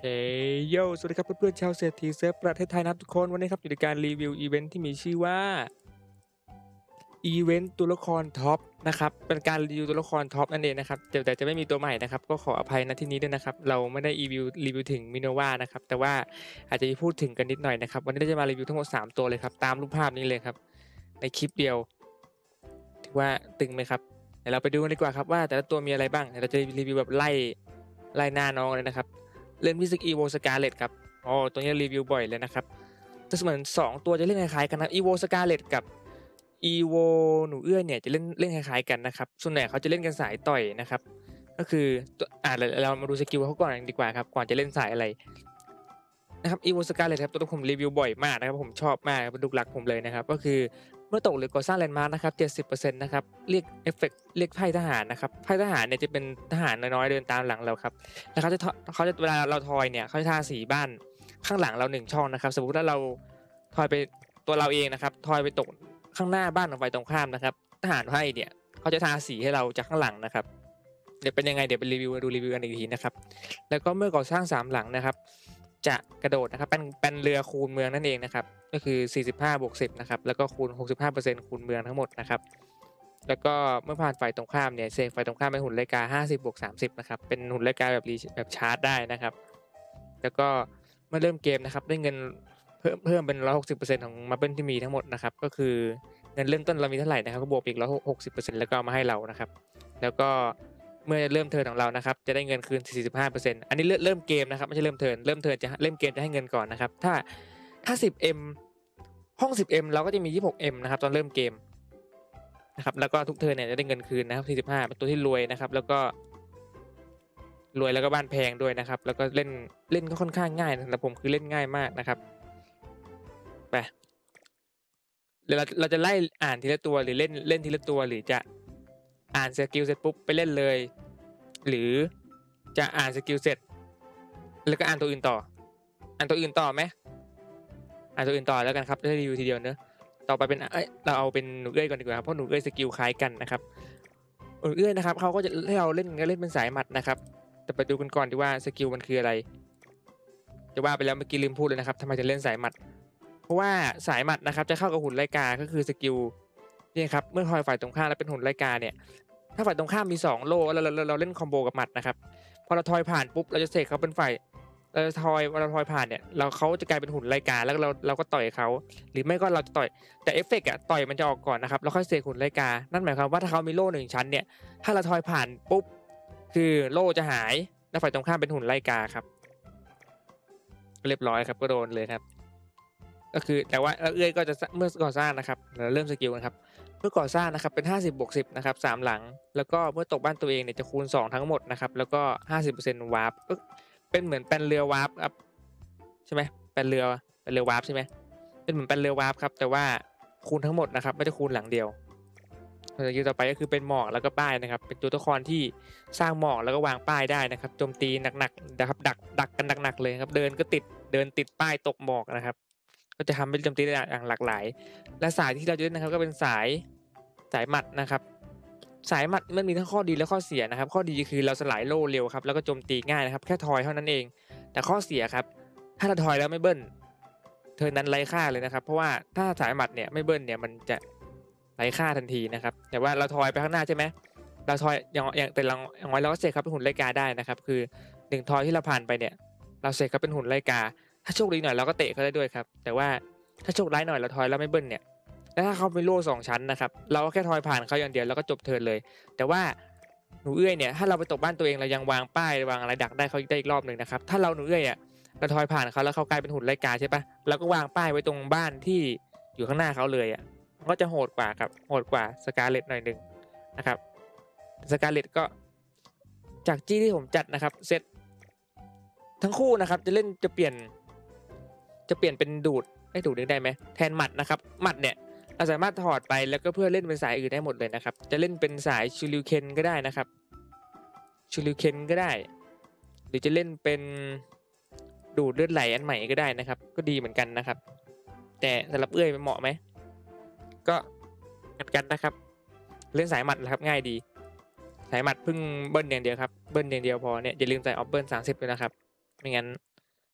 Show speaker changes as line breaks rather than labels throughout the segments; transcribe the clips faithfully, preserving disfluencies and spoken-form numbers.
เฮ้ยโยสวัสดีครับเพื่อนๆชาวเศรษฐีเซิร์ฟประเทศไทยนะครับทุกคนวันนี้ครับอยู่ในการรีวิวอีเวนท์ที่มีชื่อว่าอีเวนท์ตัวละครท็อปนะครับเป็นการรีวิวตัวละครท็อปนั่นเองนะครับแต่แต่จะไม่มีตัวใหม่นะครับก็ขออภัยณที่นี้ด้วยนะครับเราไม่ได้รีวิวรีวิวถึงมิโนวานะครับแต่ว่าอาจจะมีพูดถึงกันนิดหน่อยนะครับวันนี้เราจะมารีวิวทั้งหมดสามตัวเลยครับตามรูปภาพนี้เลยครับในคลิปเดียวถือว่าตึงไหมครับเดี๋ยวเราไปดูกันดีกว่าครับว่าแต่ละตัวมีอะไรบ้างเดี๋ยวเราจะรีวิวแบบไล่ไล่หน้าน้องเลยนะครับเริ่มที่สอีโวสกาเลตครับอ๋อตัวนี้รีวิวบ่อยเลยนะครับแต่เหมือนสองตัวจะเล่นคล้ายๆกันนะอีโวสกาเลตกับอีโวหนูเอื้อยเนี่ยจะเล่นเล่นคล้ายๆกันนะครับส่วนใหญ่เขาจะเล่นกันสายต่อยนะครับก็คือตัวอ่าเราเรามาดูสกิลเขาก่อนดีกว่าครับก่อนจะเล่นสายอะไรนะครับอีโวสกาเลตครับตัวที่ผมรีวิวบ่อยมากนะครับผมชอบมากเป็นลูกรักผมเลยนะครับก็คือเมื่อตกหรือก่อสร้างแลนด์มาร์คนะครับ เจ็ดสิบเปอร์เซ็นต์ นะครับเรียกเอฟเฟกต์เรียกไพ่ทหารนะครับไพ่ทหารเนี่ยจะเป็นทหารน้อยๆเดินตามหลังเราครับแล้วเขาจะเขาจะเวลาเราทอยเนี่ยเขาจะทาสีบ้านข้างหลังเราหนึ่งช่องนะครับสมมุติว่าเราทอยไปตัวเราเองนะครับทอยไปตกข้างหน้าบ้านของฝ่ายตรงข้ามนะครับทหารไพ่เนี่ยเขาจะทาสีให้เราจากข้างหลังนะครับเดี๋ยวเป็นยังไงเดี๋ยวไปรีวิวดูรีวิวกันอีกทีนะครับแล้วก็เมื่อก่อสร้างสามหลังนะครับจะกระโดดนะครับเป็นเป็นเรือคูณเมืองนั่นเองนะครับก็คือสี่สิบห้าบวกสิบนะครับแล้วก็คูณ หกสิบห้าเปอร์เซ็นต์ คูณเมืองทั้งหมดนะครับแล้วก็เมื่อผ่านฝ่ายตรงข้ามเนี่ยเสกฝ่ายตรงข้ามเป็นหุ่นไลกาห้าสิบบวกสามสิบนะครับเป็นหุ่นไลกาแบบรีแบบชาร์จได้นะครับแล้วก็เมื่อเริ่มเกมนะครับได้เงินเพิ่มเพิ่มเป็น หนึ่งร้อยหกสิบเปอร์เซ็นต์ ของมาเบิลที่มีทั้งหมดนะครับก็คือเงินเริ่มต้นเรามีเท่าไหร่นะครับก็บวกอีก หนึ่งร้อยหกสิบเปอร์เซ็นต์ แล้วก็เอามาให้เรานะครับแล้วก็เมื่อเริ่มเทิร์นของเรานะครับจะได้เงินคืน สี่สิบห้าเปอร์เซ็นต์ อันนี้เริ่มเกมนะครับไม่ใช่เริ่มเทิร์นเริ่มเทิร์นจะเริ่มเกมจะให้เงินก่อนนะครับถ้าถ้า สิบเอ็ม ห้อง สิบเอ็ม เราก็จะมี ยี่สิบหกเอ็ม นะครับตอนเริ่มเกมนะครับแล้วก็ทุกเทิร์นเนี่ยจะได้เงินคืนนะครับสี่สิบห้าเป็นตัวที่รวยนะครับแล้วก็รวยแล้วก็บ้านแพงด้วยนะครับแล้วก็เล่นเล่นก็ค่อนข้างง่ายสำหรับผมคือเล่นง่ายมากนะครับไปเดี๋ยวเราเราจะไล่อ่านทีละตัวหรือเล่นเล่นทีละตัวหรือจะอ่านสกิลเสร็จปุ๊บไปเล่นเลยหรือจะอ่านสกิลเสร็จแล้วก็อ่านตัวอื่นต่ออ่านตัวอื่นต่อไหมอ่านตัวอื่นต่อแล้วกันครับจะได้รีวิวทีเดียวเนอะต่อไปเป็นเอ้ยเราเอาเป็นหนูเอ้ยก่อนดีกว่าครับเพราะหนูเอ้ยสกิลคล้ายกันนะครับหนูเอ้ยนะครับเขาก็จะให้เราเล่นก็เล่นเป็นสายหมัดนะครับแต่ไปดูกันก่อนดีว่าสกิลมันคืออะไรจะว่าไปแล้วเมื่อกี้ลืมพูดเลยนะครับทำไมจะเล่นสายหมัดเพราะว่าสายหมัดนะครับจะเข้ากับหุ่นไลกาก็คือสกิลนี่ครับเมื่อทอยฝ่ายตรงข้ามแล้วเป็นหุ่นไลกาเนี่ยถ้าฝ่ายตรงข้ามมีสองโล่แล้วเราเราเราเล่นคอมโบกับหมัดนะครับพอเราทอยผ่านปุ๊บเราจะเสกเขาเป็นฝ่ายเราทอยเราทอยผ่านเนี่ยเราเขาจะกลายเป็นหุ่นไลกาแล้วเราเราก็ต่อยเขาหรือไม่ก็เราจะต่อยแต่เอฟเฟกต์อะต่อยมันจะออกก่อนนะครับแล้วค่อยเสกหุ่นไลกานั่นหมายความว่าถ้าเขามีโล่หนึ่งชั้นเนี่ยถ้าเราทอยผ่านปุ๊บคือโล่จะหายแล้วฝ่ายตรงข้ามเป็นหุ่นไลกาครับเรียบร้อยครับก็โดนเลยครับ ก็คือแต่ว่าเอื้อยก็จะเมื่อก่อสร้างนะครับเราเริ่มสกิลนะครับเมื่อก่อสร้างนะครับเป็นห้าสิบบวกสิบนะครับสามหลังแล้วก็เมื่อตกบ้านตัวเองเนี่ยจะคูณสองทั้งหมดนะครับแล้วก็ห้าสิบเปอร์เซ็นต์วาร์ปก็เป็นเหมือนเป็นเรือวาร์ปครับใช่ไหมเป็นเรือเป็นเรือวาร์ปใช่ไหมเป็นเหมือนเป็นเรือวาร์ปครับแต่ว่าคูณทั้งหมดนะครับไม่ได้คูณหลังเดียวสกิลต่อไปก็คือเป็นหมอกแล้วก็ป้ายนะครับเป็นตัวละครที่สร้างหมอกแล้วก็วางป้ายได้นะครับโจมตีหนักๆนะครับดักดักกันหนักๆเลยครับเดินก็ติดเดินติดป้ายตกหมอกนะครับ ก็จะทำให้โจมตีได้อย่างหลากหลายและสายที่เราจะเล่นนะครับก็เป็นสายสายหมัดนะครับสายหมัดมันมีทั้งข้อดีและข้อเสียนะครับข้อดีคือเราสลายโล่เร็วครับแล้วก็โจมตีง่ายนะครับแค่ทอยเท่านั้นเองแต่ข้อเสียครับถ้าเราทอยแล้วไม่เบิ้ลเธอนั้นไร้ค่าเลยนะครับเพราะว่าถ้าสายหมัดเนี่ยไม่เบิ้ลเนี่ยมันจะไร้ค่าทันทีนะครับแต่ว่าเราทอยไปข้างหน้าใช่ไหมเราทอยอย่างอย่างแต่เราอย่างน้อยเราก็เสกครับเป็นหุ่นไลกาได้นะครับคือหนึ่งทอยที่เราผ่านไปเนี่ยเราเสกครับเป็นหุ่นไลกา ถ้าโชคดีหน่อยเราก็เตะเขาได้ด้วยครับแต่ว่าถ้าโชคร้ายหน่อยเราทอยแล้วไม่เบิ้ลเนี่ยแล้วถ้าเขาเป็นโล่สองชั้นนะครับเราก็แค่ทอยผ่านเขาอย่างเดียวแล้วก็จบเทิร์นเลยแต่ว่าหนูเอื้อยเนี่ยถ้าเราไปตกบ้านตัวเองเรายังวางป้ายวางอะไรดักได้เขาได้อีกรอบหนึ่งนะครับถ้าเราหนูเอื้อยอ่ะเราทอยผ่านเขาแล้วเขากลายเป็นหุ่นไล่กาใช่ปะเราก็วางป้ายไว้ตรงบ้านที่อยู่ข้างหน้าเขาเลยอ่ะก็จะโหดกว่าครับโหดกว่าสกาเลตหน่อยหนึ่งนะครับสกาเลตก็จากจี้ที่ผมจัดนะครับเซตทั้งคู่นะครับจะเล่นจะเปลี่ยน จะเปลี่ยนเป็นดูดได้ดูดได้ไหมแทนหมัดนะครับหมัดเนี่ยเราสามารถถอดไปแล้วก็เพื่อเล่นเป็นสายอื่นได้หมดเลยนะครับจะเล่นเป็นสายชูริวเคนก็ได้นะครับชูริวเคนก็ได้หรือจะเล่นเป็นดูดเลือดไหลอันใหม่ก็ได้นะครับก็ดีเหมือนกันนะครับแต่สำหรับเอื้อยมันเหมาะไหมก็กันกันนะครับเล่นสายหมัดนะครับง่ายดีสายหมัดพึ่งเบิ้ลอย่างเดียวครับเบิ้ลอย่างเดียวพอเนี่ยอย่าลืมใส่ออฟเบิ้ลสามสิบเลยนะครับไม่งั้น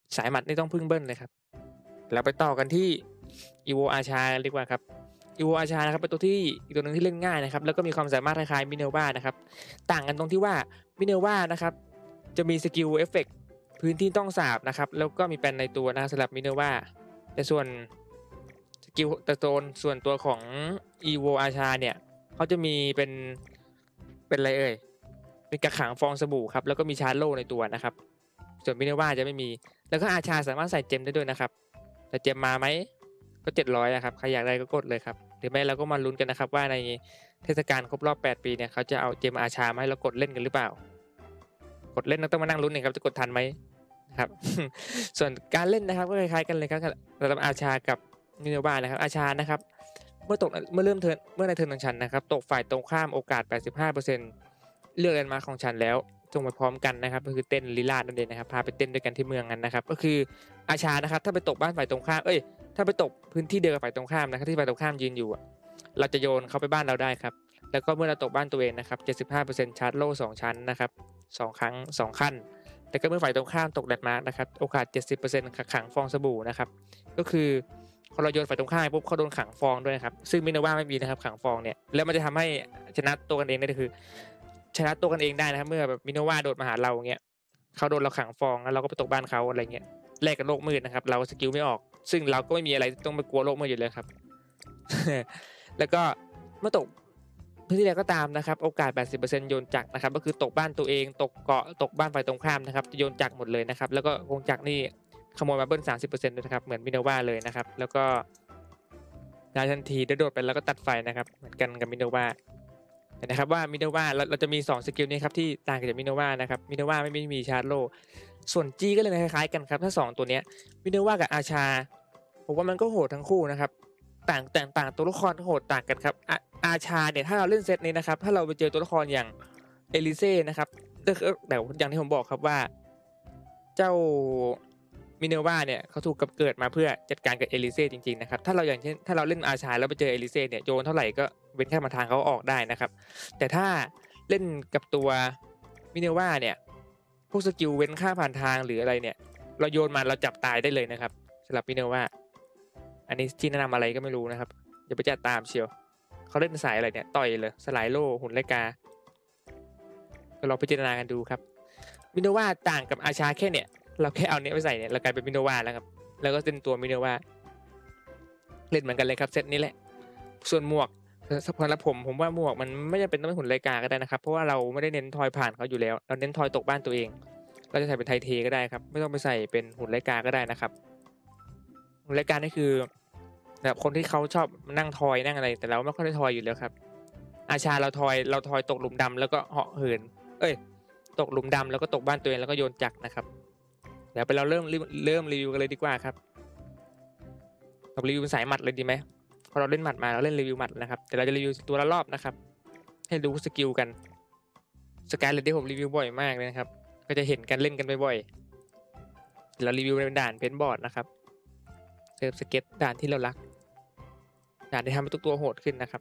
สายหมัดนี่ต้องพึ่งเบิ้ลเลยครับเราไปต่อกันที่อีโวอาชาดีกว่าครับอีโวอาชานะครับเป็นตัวที่อีกตัวหนึ่งที่เล่นง่ายนะครับแล้วก็มีความสามารถคล้ายๆมิเนวานะครับต่างกันตรงที่ว่ามิเนวานะครับจะมีสกิลเอฟเฟกต์พื้นที่ต้องสาบนะครับแล้วก็มีแปลนในตัวนะสำหรับมิเนวาแต่ส่วนสกิลแต่โซนส่วนตัวของอีโวอาชาเนี่ยเขาจะมีเป็นเป็นอะไรเอ่ยเป็นกระขังฟองสบู่ครับแล้วก็มีชาร์โลในตัวนะครับส่วนมิเนวาจะไม่มีแล้วก็อาชาสามารถใส่เจมได้ด้วยนะครับแต่เจมมาไหมก็เจ็ดร้อยนะครับใครอยากได้ก็กดเลยครับหรือไม่เราก็มาลุ้นกันนะครับว่าในเทศกาลครบรอบแปดปีเนี่ยเขาจะเอาเจมอาชามาให้เรากดเล่นกันหรือเปล่ากดเล่นต้องมานั่งลุ้นเองครับจะกดทันไหมนะครับ ส่วนการเล่นนะครับก็คล้ายๆกันเลยครับสำหรับอาชากับมิเนวานะครับอาชานะครับเมื่อตกเมื่อเริ่มเทิร์นเมื่อในเทิร์นของฉันนะครับตกฝ่ายตรงข้ามโอกาส แปดสิบห้าเปอร์เซ็นต์ เลือกแลนด์มาร์คของฉันแล้วจงไปพร้อมกันนะครับก็คือเต้นลีลาดนั่นเองนะครับพาไปเต้นด้วยกันที่เมืองนั้นนะครับก็คืออาชานะครับถ้าไปตกบ้านฝ่ายตรงข้ามเอ้ยถ้าไปตกพื้นที่เดียวกับฝ่ายตรงข้ามนะครับที่ฝ่ายตรงข้ามยืนอยู่เราจะโยนเขาไปบ้านเราได้ครับแล้วก็เมื่อเราตกบ้านตัวเองนะครับ เจ็ดสิบห้าเปอร์เซ็นต์ ชาร์จโล่สองชั้นนะครับสองครั้งสองขั้นแต่ก็เมื่อฝ่ายตรงข้ามตกแลนด์มาร์คนะครับโอกาส เจ็ดสิบเปอร์เซ็นต์ ขังฟองสบู่นะครับก็คือพอเราโยนฝ่ายตรงข้ามปุ๊บเขาโดนขังฟองด้วยครับซึ่งมินว่าไม่มีนะครับขังฟองเนี่ยแล้วมันจะทำให้ชนะตัวกันเองได้คือชนะตัวกันเองได้นะครับเมื่อแบบมินว่าโดดมาหาเราเงี้ยเขาโดนเราขังฟองแล้วเราก็ไปตกบ้านเขาอะไรเงี้ยแลกกับโลกมืดนะครับเราสกิลไม่ออกซึ่งเราก็ไม่มีอะไรต้องไปกลัวโลกมืดอยู่เลยครับ แล้วก็เมื่อตกพื้นที่ใดก็ตามนะครับโอกาส แปดสิบเปอร์เซ็นต์ โยนจักรนะครับก็คือตกบ้านตัวเองตกเกาะตกบ้านฝ่ายตรงข้ามนะครับจะโยนจักรหมดเลยนะครับแล้วก็วงจักรนี่ขโมยมาเบิ้ล สามสิบเปอร์เซ็นต์ ด้วยนะครับเหมือนมินว่าเลยนะครับแล้วก็ได้ทันทีโดดไปแล้วก็ตัดไฟนะครับเหมือนกันกับมินว่าเห็นนะครับว่ามินว่าเราเราจะมีสองสกิลนี้ครับที่ต่างจากมินว่านะครับมินว่าไม่มีชาร์จโลส่วนจีก็เลยคล้ายๆกันครับถ้าสองตัวนี้มินว่ากับอาชาผมว่ามันก็โหดทั้งคู่นะครับต่างแต่งต่างตัวละครโหดต่างกันครับอาอาชาเนี่ยถ้าเราเล่นเซตนี้นะครับถ้าเราไปเจอตัวละครอย่างเอลิเซ่นะครับแต่อย่างที่ผมบอกครับว่าเจ้ามิเนวาเนี่ยเขาถูกกับเกิดมาเพื่อจัดการกับเอลิเซ่จริงๆนะครับถ้าเราอย่างเช่นถ้าเราเล่นอาชาแล้วไปเจอเอลิเซ่เนี่ยโยนเท่าไหร่ก็เว้นแค่มาทางเขาออกได้นะครับแต่ถ้าเล่นกับตัวมิเนวาเนี่ยพวกสกิลเว้นค่าผ่านทางหรืออะไรเนี่ยเราโยนมาเราจับตายได้เลยนะครับสำหรับมิเนวาอันนี้ที่แนะนำอะไรก็ไม่รู้นะครับอย่าไปจัดตามเชียวเขาเล่นสายอะไรเนี่ยต่อยเลยสลายโล่หุ่นไลกาก็ลองพิจารณากันดูครับมิโนวาต่างกับอาชาแค่เนี่ยเราแค่เอาเนี้ยไปใส่เนี่ยเรากลายเป็นมิโนวาแล้วครับแล้วก็เป็นตัวมิโนวาเล่นเหมือนกันเลยครับเซตนี้แหละส่วนหมวกสำหรับผมผมว่าหมวกมันไม่จำเป็นต้องเป็นหุ่นไลกาก็ได้นะครับเพราะว่าเราไม่ได้เน้นทอยผ่านเขาอยู่แล้วเราเน้นทอยตกบ้านตัวเองเราจะใส่เป็นไทเทก็ได้ครับไม่ต้องไปใส่เป็นหุ่นไลกาก็ได้นะครับหุ่นไลกานี่คือแบบคนที่เขาชอบนั่งทอยนั่งอะไรแต่เราไม่ค่อยได้ทอยอยู่แล้วครับอาชาเราทอยเราทอยตกหลุมดำแล้วก็เหาะเหินเอ้ยตกหลุมดำแล้วก็ตกบ้านตัวเองแล้วก็โยนจักรนะครับเดี๋ยวไปเราเริ่มเริ่มรีวิวกันเลยดีกว่าครับเรารีวิวสายหมัดเลยดีไหมพอเราเล่นหมัดมาเราเล่นรีวิวหมัดนะครับแต่เราจะรีวิวตัวละรอบนะครับให้ดูสกิลกันสกายเลดที่ผมรีวิวบ่อยมากเลยนะครับก็จะเห็นกันเล่นกันบ่อยๆเรารีวิวในด่านเพนบอร์ดนะครับเซิร์ฟสเก็ตด่านที่เรารักด่านที่ทำให้ทุกตัวโหดขึ้นนะครับ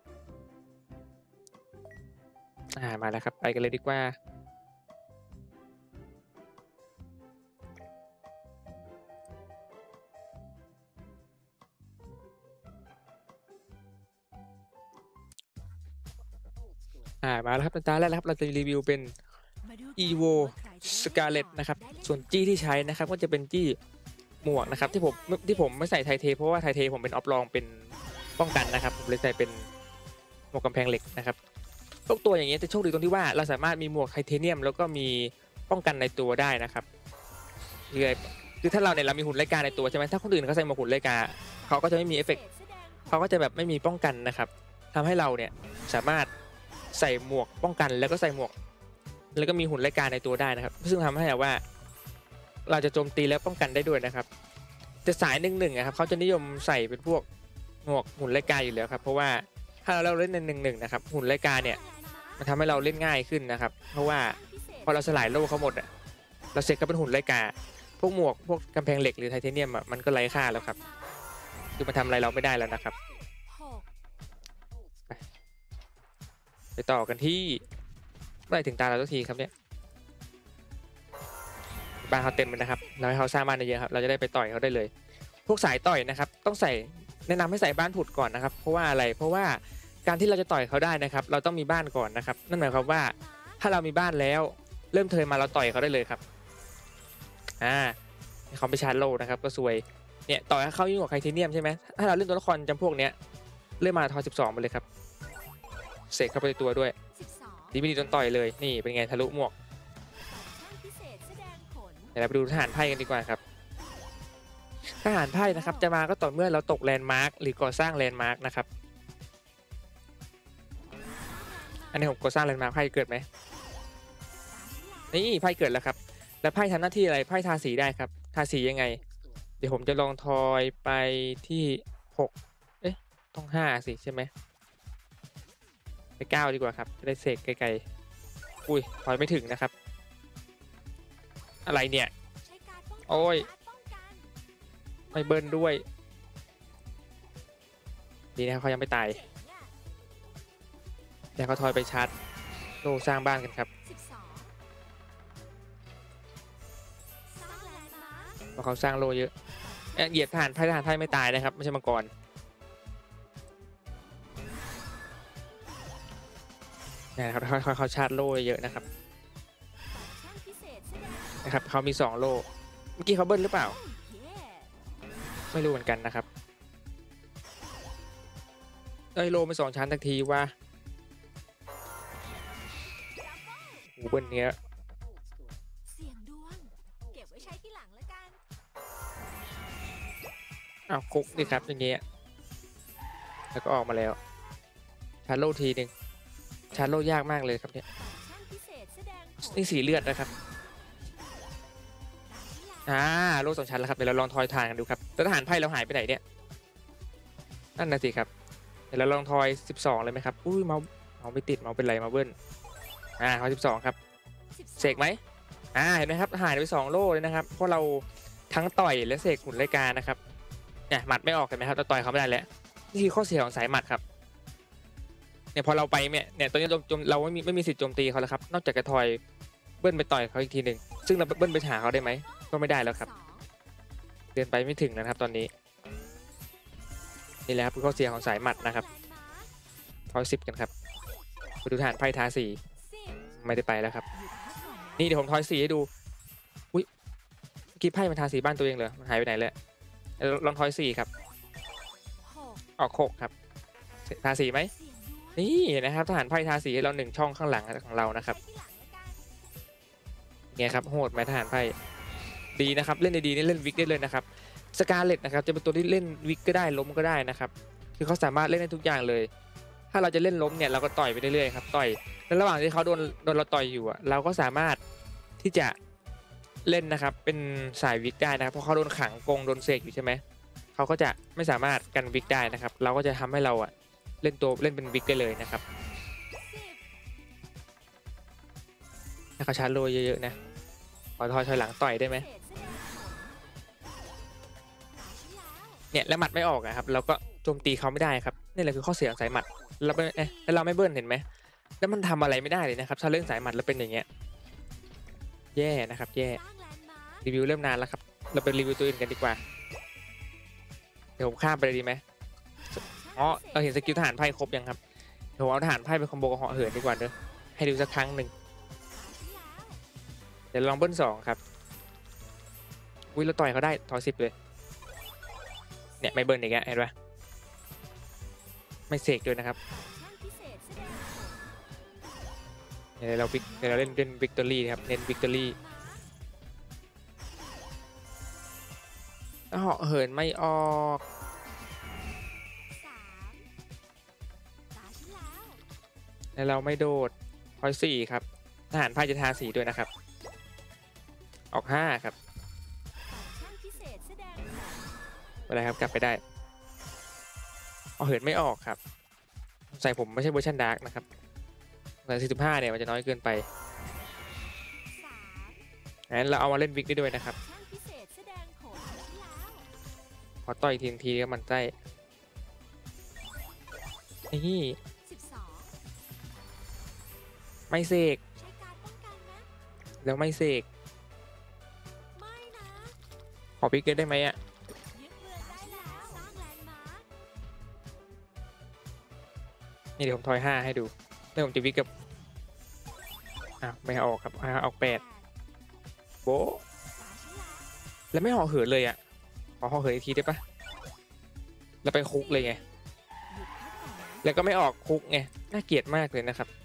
อ่ามาแล้วครับไปกันเลยดีกว่าอ่ามาแล้วครับตาแรกแล้วครับเราจะรีวิวเป็น Evo Scarlet นะครับส่วนจี้ที่ใช้นะครับก็จะเป็นจี้หมวกนะครับที่ผมที่ผมไม่ใส่ไทเทเพราะว่าไทเทผมเป็นออฟลองเป็นป้องกันนะครับผมเลยใส่เป็นหมวกกำแพงเหล็กนะครับทุกตัวอย่างเงี้ยจะโชคดีตรงที่ว่าเราสามารถมีหมวกไทเทเนียมแล้วก็มีป้องกันในตัวได้นะครับคือคือถ้าเราเนี่ยเรามีหุ่นไลกาในตัวใช่ไหมถ้าคนอื่นเขาใส่หมวกหุ่นไลกาเขาก็จะไม่มีเอฟเฟกต์เขาก็จะแบบไม่มีป้องกันนะครับทำให้เราเนี่ยสามารถใส่หมวกป้องกันแล้วก็ใส่หมวกแล้วก็มีหุ่นไลกาในตัวได้นะครับซึ่งทำให้ว่าเราจะโจมตีแล้วป้องกันได้ด้วยนะครับแต่สายหนึ่งหนึ่งครับเขาจะนิยมใส่เป็นพวกหมวกหุ่นไลกาอยู่แล้วครับเพราะว่าถ้าเราเล่นในหนึ่งหนึ่งนะครับหุ่นไลกาเนี่ยมันทำให้เราเล่นง่ายขึ้นนะครับเพราะว่าพอเราสลายโล่เขาหมดอ่ะเราเสร็จก็เป็นหุ่นไลกาพวกหมวกพวกกำแพงเหล็กหรือไทเทเนียมอ่ะมันก็ไร้ค่าแล้วครับคือมันทำอะไรเราไม่ได้แล้วนะครับไปต่อกันที่เมื่อไหร่ถึงตาเราทุกทีครับเนี่ยไปบ้านเขาเต็มเลยนะครับเราให้เขาสร้างบ้านเยอะๆครับเราจะได้ไปต่อยเขาได้เลยพวกสายต่อยนะครับต้องใส่แนะนำให้ใส่บ้านผุดก่อนนะครับเพราะว่าอะไรเพราะว่าการที่เราจะต่อยเขาได้นะครับเราต้องมีบ้านก่อนนะครับนั่นหมายความว่าถ้าเรามีบ้านแล้วเริ่มเทิร์นมาเราต่อยเขาได้เลยครับอ่าเขาไปชาร์จโลนะครับก็ซวยเนี่ยต่อยเขายิ่งกว่าไทเทเนียมใช่ไหมถ้าเราเล่นตัวละครจำพวกเนี้ยเล่นมาทอสิบสองไปเลยครับเสกเข้าไปในตัวด้วยดีไม่ดีโดนต่อยเลยนี่เป็นไงทะลุหมวกเดี๋ยวเราไปดูทหารไพ่กันดีกว่าครับทหารไพ่นะครับจะมาก็ต่อเมื่อเราตกแลนด์มาร์คหรือก่อสร้างแลนด์มาร์คนะครับอันนี้ผมก่อสร้างแลนด์มาร์คไพ่เกิดไหมนี่ไพ่เกิดแล้วครับแล้วไพ่ทำหน้าที่อะไรไพ่ทาสีได้ครับทาสียังไงเดี๋ยวผมจะลองทอยไปที่หกเอ๊ะต้องห้าสิใช่ไหมไปเก้าดีกว่าครับจะได้เสกไกลๆอุ้ยทอยไม่ถึงนะครับอะไรเนี่ยโอ้ยไม่เบิ้ลด้วยดีนะครับเขายังไม่ตายเดี๋ยวเขาทอยไปชาร์จโลสร้างบ้านกันครับเพราะเขาสร้างโลเยอะเหยียบทหารไพ่ทหารไพ่ไม่ตายนะครับไม่ใช่มังกรนี่นะครับเขาเขาชาร์จโลเยอะนะครับนะครับเขามีสองโลเมื่อกี้เขาเบิ้ลหรือเปล่าไม่รู้เหมือนกันนะครับได้โลไปสองชั้นทักทีว่าหูเบิ้ลเนี้ยอ้าวคุกดิครับอย่างเงี้ยแล้วก็ออกมาแล้วชาร์โลทีหนึ่งชาร์โลยากมากเลยครับเนี่ยนี่สีเลือดนะครับอ่าโลสองชั้นแล้วครับเดี๋ยวเราลองทอยทานกันดูครับแต่ทหารไพ่เราหายไปไหนเนี่ยนั่นน่ะสิครับเดี๋ยวเราลองทอยสิบสองเลยไหมครับอุ้ยเมาเมาไม่ติดเมาเป็นไรมาเบิ้ลอ่าทอยสิบสองครับเสกไหมอ่าเห็นไหมครับหายไปสองโลเลยนะครับเพราะเราทั้งต่อยและเสกหุ่นรายการนะครับเนี่ยหมัดไม่ออกเห็นไหมครับเราต่อยเขาไม่ได้แล้วนี่คือข้อเสียของสายหมัดครับเนี่ยพอเราไปเนี่ยเนี่ยตอนนี้เราไม่มีไม่มีสิทธิ์โจมตีเขาแล้วครับนอกจากจะทอยเบิ้ลไปต่อยเขาอีกทีหนึ่งซึ่งเราเบิ้ลไปหาเขาได้ไหมก็ไม่ได้แล้วครับเดินไปไม่ถึงนะครับตอนนี้นี่แหละครับคือข้อเสียของสายหมัดนะครับทอยสิบกันครับไปดูฐานไพ่ทาสีไม่ได้ไปแล้วครับนี่เดี๋ยวผมทอยสีให้ดูอุ้ยเมื่อกี้ไพ่มันทาสีบ้านตัวเองเลยมันหายไปไหนเลยลองทอยสีครับออกโคกครับทาสีไหมนี่นะครับทหารไพ่ทาสีให้เราหนึ่งช่องข้างหลังของเรานะครับไงครับโหดไหมทหารไพ่ดีนะครับเล่นดีๆนี่เล่นวิกได้เลยนะครับสกาเลตนะครับจะเป็นตัวที่เล่นวิกก็ได้ล้มก็ได้นะครับคือเขาสามารถเล่นได้ทุกอย่างเลยถ้าเราจะเล่นล้มเนี่ยเราก็ต่อยไปเรื่อยๆครับต่อยแล้วระหว่างที่เขาโดนโดนเราต่อยอยู่อ่ะเราก็สามารถที่จะเล่นนะครับเป็นสายวิกได้นะครับเพราะเขาโดนขังกงโดนเสกอยู่ใช่ไหมเขาก็จะไม่สามารถกันวิกได้นะครับเราก็จะทำให้เราอ่ะเล่นตัวเล่นเป็นวิกได้เลยนะครับถ้าเขาชาร์จโลเยอะๆนะขอทอยถอยหลังต่อยได้ไหมเนี่ยแล้วหมัดไม่ออกนะครับเราก็โจมตีเขาไม่ได้ครับนี่แหละคือข้อเสียของสายหมัดเราเอ๊ะแล้วเราไม่เบิ้ลเห็นไหมแล้วมันทำอะไรไม่ได้เลยนะครับถ้าเล่นสายหมัดแล้วเป็นอย่างเงี้ยแย่นะครับแย่รีวิวเริ่มนานแล้วครับเราไปรีวิวตัวอื่นกันดีกว่าเดี๋ยวผมข้ามไปเลยดีไหมอ๋อเราเห็นสกิลทหารไพ่ครบยังครับเดี๋ยวเอาทหารไพ่ไปคอมโบกับเหาะเหินดีกว่าเด้อให้ดูสักครั้งหนึ่งเดี๋ยวลองเบิ้ลสองครับอุ้ยเราต่อยเขาได้ทอยสิบเลยเนี่ยไม่เบิ้ลอีกแล้วเห็นปะไม่เสกด้วยนะครับเดี๋ยวเราเดี๋ยวเราเล่นเล่นวิกตอรี่ครับเน้นวิกตอรี่เหาะเหินไม่ออกแล้วเราไม่โดดทอยสี่ครับทหารไพ่จะทาสีด้วยนะครับออกห้าครับอะไรครับกลับไปได้เอาเหินไม่ออกครับใส่ผมไม่ใช่เวอร์ชันดาร์กนะครับแต่สี่สิบห้าเนี่ยมันจะน้อยเกินไปงั้นเราเอามาเล่นวิกได้ด้วยนะครับพอต่อยทีทีก็มันใจนี่ไม่เสกแล้วไม่เสกอพิกเกตได้ไหมอ่ะนี่เดี๋ยวผมทอยห้าให้ดูแล้วผมจะวิกกับอ่ะไม่ออกครับอ่ะออกแปดโบแล้วไม่ห่อเหินเลยอ่ะขอห่อเหินอีกทีได้ปะแล้วไปคุกเลยไงแล้วก็ไม่ออกคุกไงน่าเกลียดมากเลยนะครับ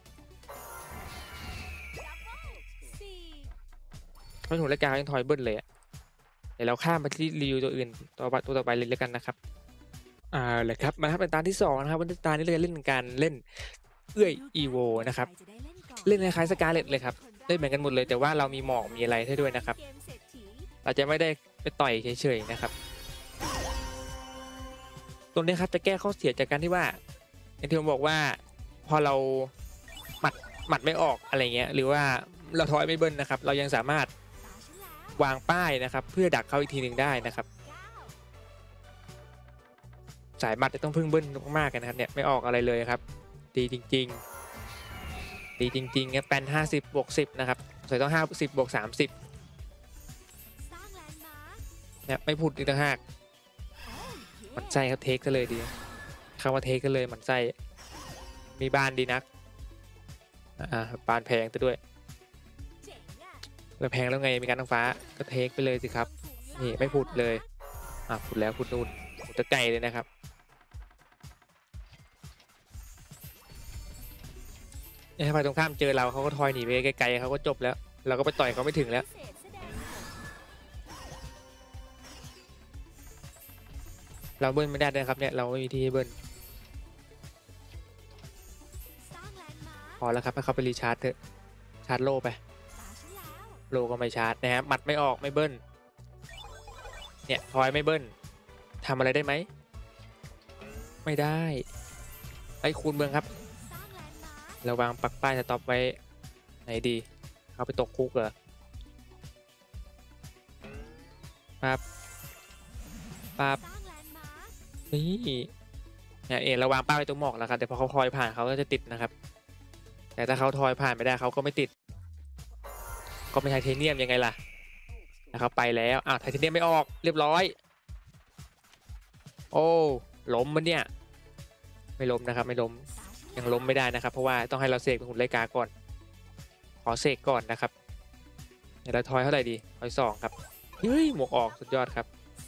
ไม่ถูกรายการยังทอยเบิ้ลเลยอ่ะเดี๋ยวเราข้ามไปที่รีวิวตัวอื่นตัวตัวต่อไปเลยแล้วกันนะครับอ่าเลยครับมาครับเป็นตาที่สองนะครับวันตานี้เราจะเล่นการเล่นเอื้อยอีโวนะครับเล่นคล้ายๆสกาเลตเลยครับเล่นเหมือนกันหมดเลยแต่ว่าเรามีหมอกมีอะไรให้ด้วยนะครับเราจะไม่ได้ไปต่อยเฉยๆนะครับตรงนี้ครับจะแก้ข้อเสียจากการที่ว่าอย่างที่ผมบอกว่าพอเราหมัดหมัดไม่ออกอะไรเงี้ยหรือว่าเราทอยไม่เบิ้ลนะครับเรายังสามารถวางป้ายนะครับเพื่อดักเขาอีกทีหนึ่งได้นะครับสายหมัดจะต้องพึ่งเบิ้ลมากๆกันนะครับเนี่ยไม่ออกอะไรเลยครับดีจริงๆดีจริงๆครับแปนห้าสิบบวกสิบนะครับสวยต้องห้าสิบบวกสามสิบเนี่ยไม่พูดอีกต่างหากมันใจครับเทคกันเลยดีคำว่าเทคกันเลยมันใจมีบ้านดีนักอ่าบ้านแพงซะด้วยแล้วแพงแล้วไงมีการทางฟ้าก็เทคไปเลยสิครับนี่ไม่พูดเลยอ่าพูดแล้วพูดนู่นพูดตะไกลเลยนะครับถ้าฝ่ายตรงข้ามเจอเราเขาก็ทอยหนีไปไกลๆเขาก็จบแล้วเราก็ไปต่อยเขาไม่ถึงแล้วเราเบิ้ลไม่ได้เลยครับเนี่ยเราไม่มีที่เบิ้ลพอแล้วครับให้เขาไปรีชาร์จเถอะชาร์จโลไปโลก็ไม่ชาร์จนะครับหมัดไม่ออกไม่เบิ้ลเนี่ยทอยไม่เบิ้ลทำอะไรได้ไหมไม่ได้ไอ้คูณเมืองครับเราวางปักป้ายสต็อปไว้ไหนดีเขาไปตกคุกเหรอปั๊บปั๊บนี่เนี่ยเองเราวางป้ายไว้ตรงหมอกแล้วครับแต่พอเขาทอยผ่านเขาก็จะติดนะครับแต่ถ้าเขาทอยผ่านไม่ได้เขาก็ไม่ติดก็เป็นไทเทเนียมยังไงล่ะนะครับไปแล้วอ้าวไทเทเนียมไม่ออกเรียบร้อยโอ้ล้มมันเนี่ยไม่ล้มนะครับไม่ล้มยังล้มไม่ได้นะครับเพราะว่าต้องให้เราเสกเป็นหุ่นไลกาก่อนขอเสกก่อนนะครับเดี๋ยวเราทอยเท่าไหร่ดีทอยสองครับเฮ้ยหมวกออกสุดยอดครับ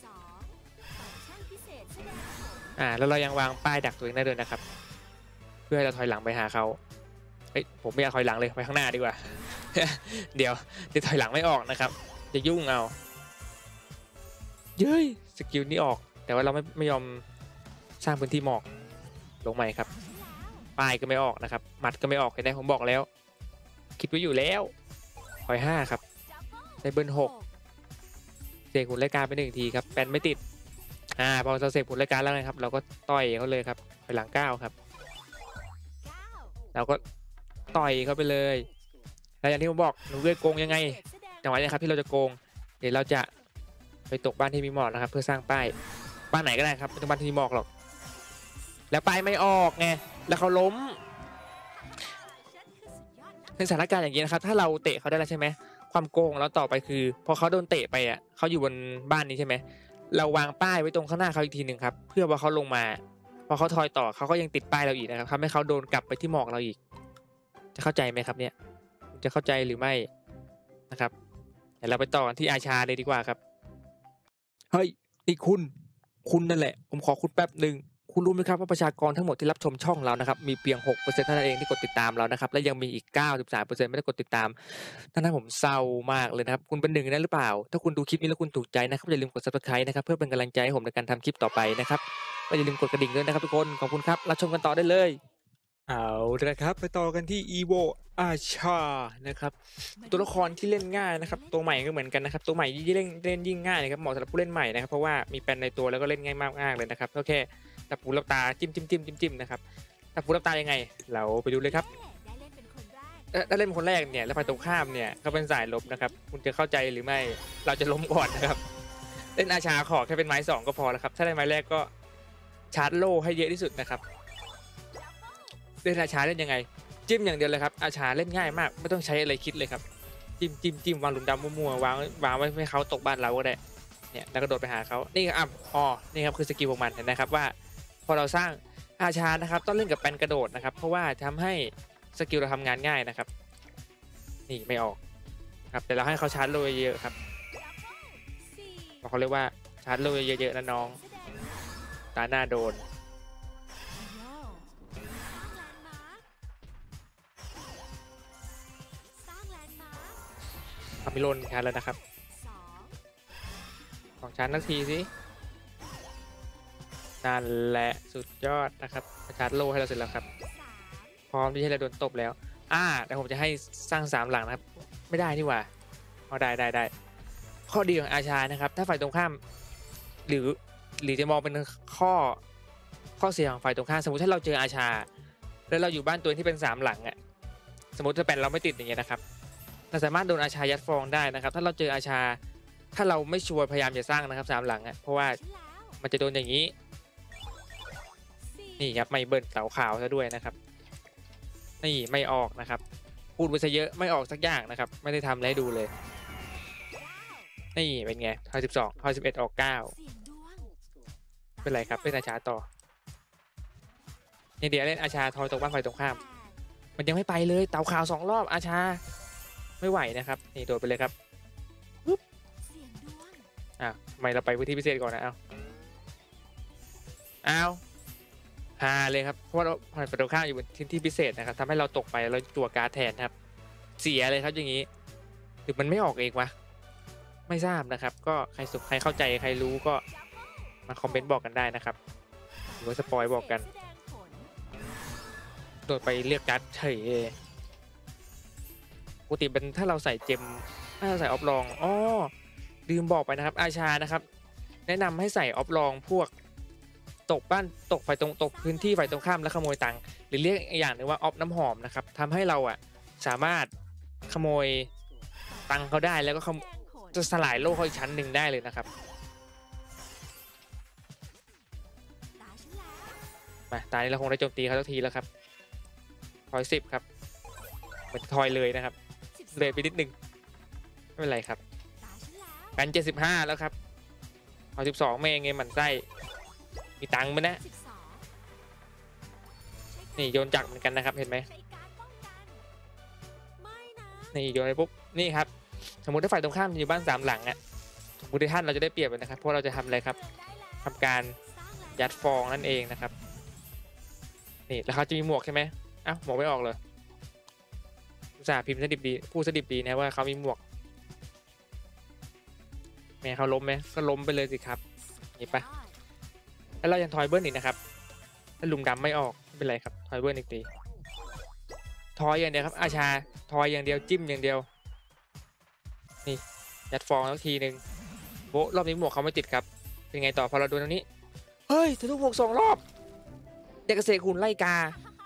อ่าแล้วเรายังวางป้ายดักตัวเองได้ด้วยนะครับเพื่อให้เราถอยหลังไปหาเขาเฮ้ยผมไม่อยากถอยหลังเลยไปข้างหน้าดีกว่า เดี๋ยวเดี๋ยวถอยหลังไม่ออกนะครับจะยุ่งเอาเย้ยสกิลนี้ออกแต่ว่าเราไม่ไม่ยอมสร้างพื้นที่หมอกลงใหม่ครับป้ายก็ไม่ออกนะครับหมัดก็ไม่ออกเห็นไหมผมบอกแล้วคิดไว้อยู่แล้วถอยห้าครับได้เบิร์นหกเสกหุ่นรายการไปหนึ่งทีครับแปนไม่ติดอ่าพอเราเสกหุ่นรายการแล้วนะครับเราก็ต่อยเขาเลยครับไปหลังเก้าครับเราก็ต่อยเขาไปเลยแล้วอย่างที่ผมบอกหนูเลือกโกงยังไงจังหวะนี้ครับที่เราจะโกงเดี๋ยวเราจะไปตกบ้านที่มีหมอกนะครับเพื่อสร้างป้ายบ้านไหนก็ได้ครับไม่ต้องบ้านที่มีหมอกหรอกแล้วป้ายไม่ออกไงแล้วเขาล้มในสถานการณ์อย่างนี้นะครับถ้าเราเตะเขาได้แล้วใช่ไหมความโกงแล้วต่อไปคือพอเขาโดนเตะไปอ่ะเขาอยู่บนบ้านนี้ใช่ไหมเราวางป้ายไว้ตรงข้างหน้าเขาอีกทีหนึ่งครับเพื่อว่าเขาลงมาพอเขาทอยต่อเขาก็ยังติดป้ายเราอีกนะครับทำให้เขาโดนกลับไปที่หมอกเราอีกจะเข้าใจไหมครับเนี่ยจะเข้าใจหรือไม่นะครับเดี๋ยวเราไปต่อกันที่อาชาเลยดีกว่าครับเฮ้ยนี่คุณคุณนั่นแหละผมขอคุณแป๊บหนึ่งคุณรู้ไหมครับว่าประชากรทั้งหมดที่รับชมช่องเรานะครับมีเพียง หกเปอร์เซ็นต์ เท่านั้นเองที่กดติดตามเรานะครับและยังมีอีก เก้าสิบสามเปอร์เซ็นต์ ไม่ได้กดติดตามท่านนั้นผมเศร้ามากเลยนะครับคุณเป็นหนึ่งนั้นหรือเปล่าถ้าคุณดูคลิปนี้แล้วคุณถูกใจนะครับอย่าลืมกด ซับสไครบ์ นะครับเพื่อเป็นกำลังใจให้ผมในการทำคลิปต่อไปนะครับและอย่าลืมกดกระดิ่งด้วยนะครับทุกคนขอบคุณครับรับชมกันต่อได้เลยเอาละครับไปต่อกันที่ อี โว อาชานะครับตัวละครที่เล่นง่ายนะครับตัวใหม่ก็เหมือนกันนะครับตัวใหม่ยิ่งเล่นเล่นยิ่งง่ายนะครับเหมาะสำหรับผู้เล่นใหม่นะครับเพราะว่ามีแปลนในตัวแล้วก็เล่นง่ายมากๆเลยนะครับก็แค่ตับหูรับตาจิ้มจิ้มจิ้มจิ้มจิ้มนะครับตับหูรับตายังไงเราไปดูเลยครับได้เล่นเป็นคนแรกเนี่ยแล้วฝ่ายตรงข้ามเนี่ยเขาเป็นสายลบนะครับคุณจะเข้าใจหรือไม่เราจะล้มก่อนนะครับเล่นอาชาขอแค่เป็นไม้สองก็พอแล้วครับถ้าได้ไม้แรกก็ชาร์จโล่ให้เยอะที่สุดนะครับเล่นอาชาเล่นยังไงจิ้มอย่างเดียวเลยครับอาชาเล่นง่ายมากไม่ต้องใช้อะไรคิดเลยครับจิ้มจิ้มจิ้มวางหลุมดำมั่วๆวางวางไว้ให้เขาตกบ้านเราก็ได้เนี่ยแล้วก็โดดไปหาเขานี่อ่ะอ๋อนี่ครับคือสกิลของมันเห็นไหมครับว่าพอเราสร้างอาชานะครับต้องเล่นกับแปนกระโดดนะครับเพราะว่าทำให้สกิลเราทำงานง่ายนะครับนี่ไม่ออกครับแต่เราให้เขาชาร์จโลเยอะๆครับเขาเรียกว่าชาร์จโลเยอะๆนะน้องตาหน้าโดนคามิโลนชาร์จแล้วนะครับของชาร์จนาทีสินั่นแหละสุดยอดนะครับชาร์จโลให้เราเสร็จแล้วครับพร้อมที่จะโดนตบแล้วอ่าแต่ผมจะให้สร้างสามหลังนะครับไม่ได้นี่หว่าเอาได้ได้ได้ข้อดีของอาชานะครับถ้าฝ่ายตรงข้ามหรือหรือจะมองเป็นข้อข้อเสียของฝ่ายตรงข้ามสมมติถ้าเราเจออาชาแล้วเราอยู่บ้านตัวที่เป็นสามหลังอ่ะสมมติจะเป็นเราไม่ติดอย่างเงี้ยนะครับเราสามารถโดนอาชายัดฟองได้นะครับถ้าเราเจออาชาถ้าเราไม่ชัวร์พยายามจะสร้างนะครับสามหลังอ่ะเพราะว่ามันจะโดนอย่างนี้นี่ครับไม่เบิร์นเสาขาวซะด้วยนะครับนี่ไม่ออกนะครับพูดไปซะเยอะไม่ออกสักอย่างนะครับไม่ได้ทำอะไรให้ดูเลยนี่เป็นไงทอยสิบสองทอยสิบเอ็ดออกเก้าเป็นไรครับเป็นอาชาต่อนี่เดี๋ยวเล่นอาชาทอยตกบ้านไฟตรงข้ามมันยังไม่ไปเลยเต่าขาวสองรอบอาชาไม่ไหวนะครับนี่โดดไปเลยครับปุ๊บอ่ะทำไมเราไปพื้นที่พิเศษก่อนนะเอาเอาฮาเลยครับเพราะว่าไฟตรงข้ามอยู่บนที่ที่พิเศษนะครับทำให้เราตกไปแล้วจั่วการ์ดแทนครับเสียเลยครับอย่างนี้หรือมันไม่ออกเองวะไม่ทราบนะครับก็ใครสุขใครเข้าใจใครรู้ก็มาคอมเมนต์บอกกันได้นะครับหรือว่าสปอยบอกกันโดดไปเรียกการ์ดเฉยปกติเป็นถ้าเราใส่เจมถ้าเราใส่ออฟลองอ๋อลืมบอกไปนะครับอาชานะครับแนะนำให้ใส่ออฟลองพวกตกบ้านตกไฟตรงตกพื้นที่ไฟตรงข้ามแล้วขโมยตังค์หรือเรียกอีกอย่างหนึ่งว่าออฟน้ำหอมนะครับทำให้เราอ่ะสามารถขโมยตังค์เขาได้แล้วก็จะสลายโลกเขาอีกชั้นหนึ่งได้เลยนะครับมาตอนนี้เราคงได้โจมตีเขาสักทีแล้วครับทอยสิบครับเป็นทอยเลยนะครับเลยไปนิดนึงไม่เป็นไรครับกันเจ็ดสิบห้าแล้วครับทอยสิบสองเมงเงมันไส้มีตังค์ไหมนะนี่โยนจักรเหมือนกันนะครับเห็นไหมนี่โยนไปปุ๊บนี่ครับสมมติถ้าฝ่ายตรงข้ามอยู่บ้านสามหลังอ่ะสมมติท่านเราจะได้เปรียบนะครับเพราะเราจะทำอะไรครับทำการยัดฟองนั่นเองนะครับนี่แล้วเขาจะมีหมวกใช่ไหมอ้าวหมวกไม่ออกเลยอุตส่าห์พิมพ์สดิบดีพูดสดิบดีนะว่าเขามีหมวกแม่เขาล้มไหมก็ล้มไปเลยสิครับนี่ปะแล้วเรายังทอยเบิร์นอีกนะครับถ้าลุมดำไม่ออกไม่เป็นไรครับทอยเบิร์นอีกทีทอยอย่างเดียวครับอาชาทอยอย่างเดียวจิ้มอย่างเดียวนี่ยัดฟองแล้วทีหนึ่งโบรอบนี้หมวกเขาไม่ติดครับเป็นไงต่อพอเราโดนตรงนี้เฮ้ยทะลุหมวกสองรอบเด็กเกษตรคุณไล่กา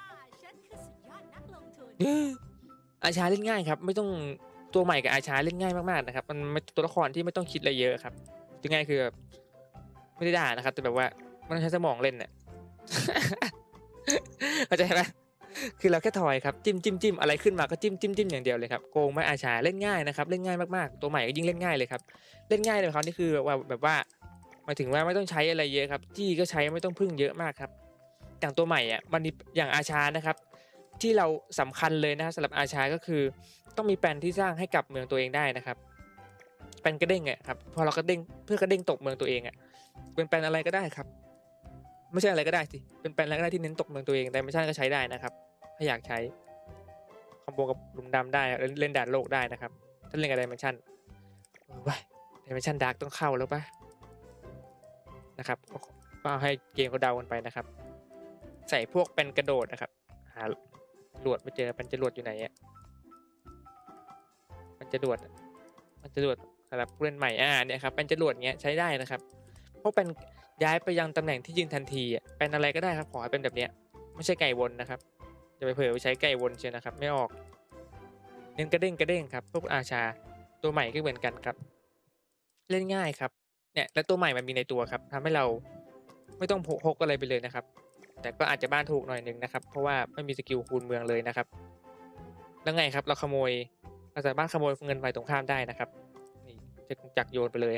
อาชาเล่นง่ายครับไม่ต้องตัวใหม่กับอาชาเล่นง่ายมากๆนะครับมันตัวละครที่ไม่ต้องคิดอะไรเยอะครับที่ง่ายคือไม่ได้ด่านะครับแต่แบบว่าไม่ต้องใช้สมองเล่นเนี่ยเข้าใจไหมคือเราแค่ทอยครับจิ้มจิ้มจิ้มอะไรขึ้นมาก็จิ้มจิ้มจิ้มอย่างเดียวเลยครับโกงไม่อาชาเล่นง่ายนะครับเล่นง่ายมากๆตัวใหม่ก็ยิ่งเล่นง่ายเลยครับเล่นง่ายเลยเขานี่คือว่าแบบว่าหมายถึงว่าไม่ต้องใช้อะไรเยอะครับจี้ก็ใช้ไม่ต้องพึ่งเยอะมากครับอย่างตัวใหม่อ่ะมันอย่างอาชานะครับที่เราสำคัญเลยนะครับสำหรับอาชาก็คือต้องมีแปลนที่สร้างให้กับเมืองตัวเองได้นะครับแปลนกระเด้งอ่ะครับพอเรากระเด้งเพื่อกระเด้งตกเมืองตัวเองอ่ะเป็นแปลนอะไรก็ได้ครับไม่ใช่อะไรก็ได้สิเป็นแปลนอะไรก็ได้ที่เน้นตกเมืองตัวเองแต่ไม่ใช่ก็ใช้ได้นะครับถ้าอยากใช้คอมโบกับหลุมดำได้เล่นด่านโลกได้นะครับถ้าเล่นกับไดเมนชั่นว้ายไดเมนชั่นดาร์กต้องเข้าแล้วปะนะครับก็ให้เกมเขาเดากันไปนะครับใส่พวกเป็นกระโดดนะครับหาหลวดไม่เจอเป็นจรวดอยู่ไหนอ่ะเป็นจรวดมันจรวดสำหรับผู้เล่นใหม่อ่าเนี่ยครับเป็นจรวดเงี้ยใช้ได้นะครับเพราะเป็นย้ายไปยังตำแหน่งที่ยืนทันทีอ่ะเป็นอะไรก็ได้ครับขอให้เป็นแบบเนี้ยไม่ใช่ไก่วนนะครับจะไปเผลอไปใช้ไก่วนเชียวนะครับไม่ออกเน้นกระเด้งกระเด้งครับพวกอาชาตัวใหม่ก็เหมือนกันครับเล่นง่ายครับเนี่ยและตัวใหม่มันมีในตัวครับทำให้เราไม่ต้องพกอะไรไปเลยนะครับแต่ก็อาจจะบ้านถูกหน่อยนึงนะครับเพราะว่าไม่มีสกิลคูณเมืองเลยนะครับแล้วไงครับเราขโมยเราสามารถขโมยเงินไปตรงข้ามได้นะครับนี่จะจักโยนไปเลยครับ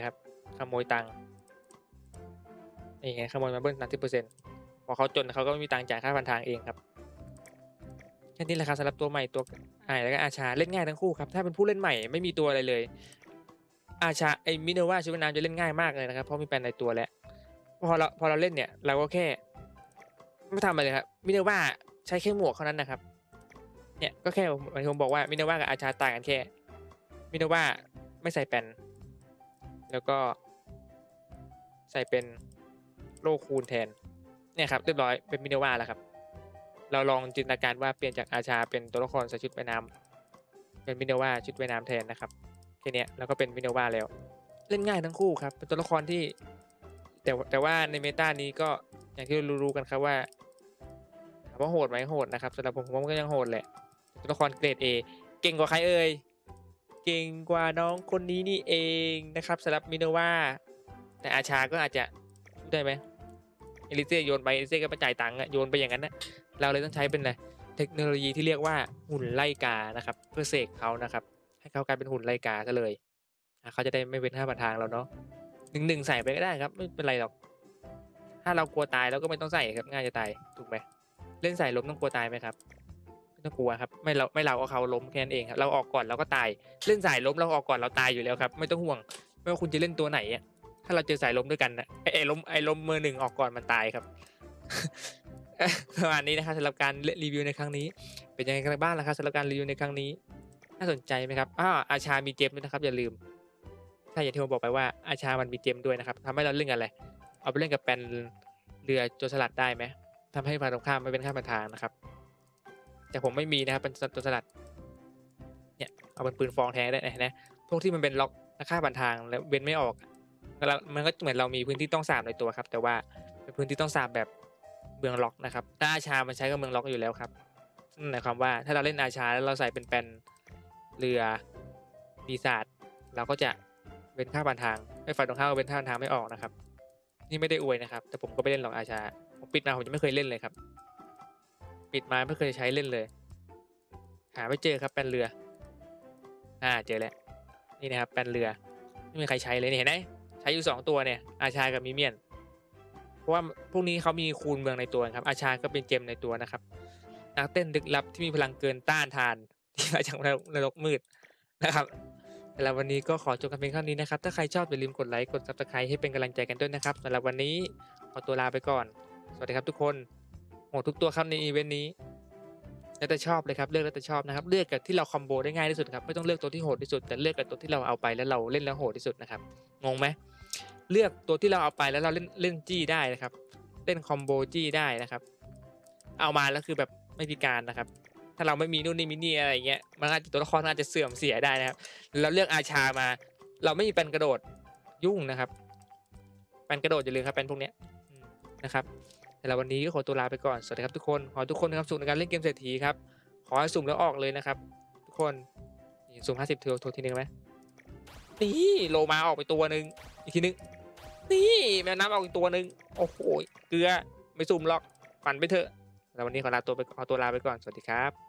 ขโมยตังค์นี่ไงขโมยมาเบิ้ลสามสิบเปอร์เซ็นต์พอเขาจนเขาก็ไม่มีตังค์จ่ายค่าพันทางเองครับแค่นี้แหละครับสำหรับตัวใหม่ตัวไอแล้วก็อาชาเล่นง่ายทั้งคู่ครับถ้าเป็นผู้เล่นใหม่ไม่มีตัวอะไรเลยอาชาไอมิเนว่าชุดว่ายน้ำจะเล่นง่ายมากเลยนะครับเพราะมีแปลนในตัวแล้วพอเราพอเราเล่นเนี่ยเราก็แค่ไม่ทำอะไรเลยครับมิเนว่าใช้แค่หมวกเท่านั้นนะครับเนี่ยก็แค่ผมบอกว่ามิเนว่ากับอาชาต่างกันแค่มิเนว่าไม่ใส่แปลนแล้วก็ใส่เป็นโลคูณแทนเนี่ยครับเรียบร้อยเป็นมิเนว่าแล้วครับเราลองจินตนาการว่าเปลี่ยนจากอาชาเป็นตัวละครใส่ชุดว่ายน้ำเป็นมิเนว่าชุดว่ายน้ำแทนนะครับแค่นี้แล้วก็เป็นมิเนว่าแล้วเล่นง่ายทั้งคู่ครับเป็นตัวละครที่แต่แต่ว่าในเมตานี้ก็อย่างที่รู้ๆกันครับว่าถามว่าโหดไหมโหดนะครับสำหรับผมผมก็ยังโหดแหละตัวละครเกรด A เก่งกว่าใครเอ่ยเก่งกว่าน้องคนนี้นี่เองนะครับสำหรับมิเนว่าแต่อาชาก็อาจจะได้ไหมเอลิเซ่โยนไปเอลิเซ่ก็ไปจ่ายตังค์โยนไปอย่างนั้นนะเราเลยต้องใช้เป็นอะไรเทคโนโลยีที่เรียกว่าหุ่นไล่กานะครับเพื่อเสกเขานะครับให้เขากลายเป็นหุ่นไล่กาซะเลยเขาจะได้ไม่เป็นค่าผ่านทางเราเนาะหนึ่งหนึ่งใส่ไปก็ได้ครับไม่เป็นไรหรอกถ้าเรากลัวตายเราก็ไม่ต้องใส่ครับง่ายจะตายถูกไหมเล่นใส่ล้มต้องกลัวตายไหมครับไม่ต้องกลัวครับไม่เราไม่เราก็เขาล้มแค่นั้นเองครับเราออกก่อนเราก็ตายเล่นสายล้มเราออกก่อนเราตายอยู่แล้วครับไม่ต้องห่วงไม่ว่าคุณจะเล่นตัวไหนอ่ะถ้าเราเจอสายล้มด้วยกันนะไอ้ล้มไอ้ล้มมือหนึ่งออกก่อนมันตายครับ ประมาณนี้นะครับสำหรับการรีวิวในครั้งนี้เป็นยังไงกันบ้างล่ะครับสำหรับการรีวิวในครั้งนี้น่าสนใจไหมครับอ้าวอาชามีเจมด้วยนะครับอย่าลืมถ้าอย่างที่ผมบอกไปว่าอาชามันมีเจมด้วยนะครับทำให้เราเล่นกันอะไรเอาไปเล่นกับแปนเรือโจรสลัดได้ไหมทำให้ฝ่ายตรงข้ามไม่เป็นข้ามทางนะครับแต่ผมไม่มีนะครับเป็นโจรสลัดเนี่ยเอาเป็นปืนฟองแท้ได้นะพวกที่มันเป็นล็อกค่าผ่านทางแล้วเว้นไม่ออกแล้วมันก็เหมือนเรามีพื้นที่ต้องสาบในตัวครับแต่ว่าเป็นพื้นที่ต้องสาบแบบเมืองล็อกนะครับถ้าอาชามันใช้กับเมืองล็อกอยู่แล้วครับนั่นหมายความว่าถ้าเราเล่นอาชาแล้วเราใส่เป็นแปนเรือปีศาจเราก็จะเว้นค่าผ่านทางไม่ฝ่ายตรงข้ามเว้นค่าผ่านทางไม่ออกนะครับนี่ไม่ได้อวยนะครับแต่ผมก็ไม่เล่นหรอกอาชาผมปิดมาผมจะไม่เคยเล่นเลยครับปิดมาไม่เคยใช้เล่นเลยหาไม่เจอครับแปนเรืออ่าเจอแล้วนี่นะครับแปนเรือไม่มีใครใช้เลยเห็นไหมใช้อยู่สองตัวเนี่ยอาชากับมิเมียนเพราะว่าพวกนี้เขามีคูณเมืองในตัวครับอาชาก็เป็นเจมในตัวนะครับนักเต้นลึกลับที่มีพลังเกินต้านทานที่มาจากนรกมืดนะครับสำหรับวันนี้ก็ขอจบกันเพียงเท่านี้นะครับถ้าใครชอบอย่าลืมกดไลค์กด ซับสไครบ์ ให้เป็นกำลังใจกันด้วยนะครับสำหรับวันนี้ขอตัวลาไปก่อนสวัสดีครับทุกคนโหดทุกตัวครับในอีเวนต์นี้แล้วแต่ชอบเลยครับเลือกแล้วแต่ชอบนะครับเลือกกับที่เราคอมโบได้ง่ายที่สุดครับไม่ต้องเลือกตัวที่โหดที่สุดแต่เลือกกับตัวที่เราเอาไปแล้วเราเล่นแล้วโหดที่สุดนะครับงงไหมเลือกตัวที่เราเอาไปแล้วเราเล่นเล่นจี้ได้นะครับเล่นคอมโบจี้ได้นะครับเอามาแล้วคือแบบไม่พิการนะครับถ้าเราไม่มีนู่นนี่มีนี่อะไรเงี้ยมันอาจจะตัวละครอาจจะเสื่อมเสียได้นะครับเราเลือกอาชามาเราไม่มีแปนกระโดดยุ่งนะครับแปนกระโดดอย่าลืมครับแปนพวกเนี้ยนะครับแต่ละวันนี้ก็ขอตัวลาไปก่อนสวัสดีครับทุกคนขอทุกคนมีความสุขในการเล่นเกมเศรษฐีครับขอให้สุ่มแล้วออกเลยนะครับทุกคนสุ่มห้าสิบเทอโทรทีนึงไหมนี่โลมาออกไปตัวหนึ่งอีกทีนึงนี่แมวน้ำออกอีกตัวหนึ่งโอ้โหเกลือไม่สุ่มหรอกฝันไปเถอะแล้ววันนี้ขอลาตัวไปขอตัวลาไปก่อนสวัสดีครับ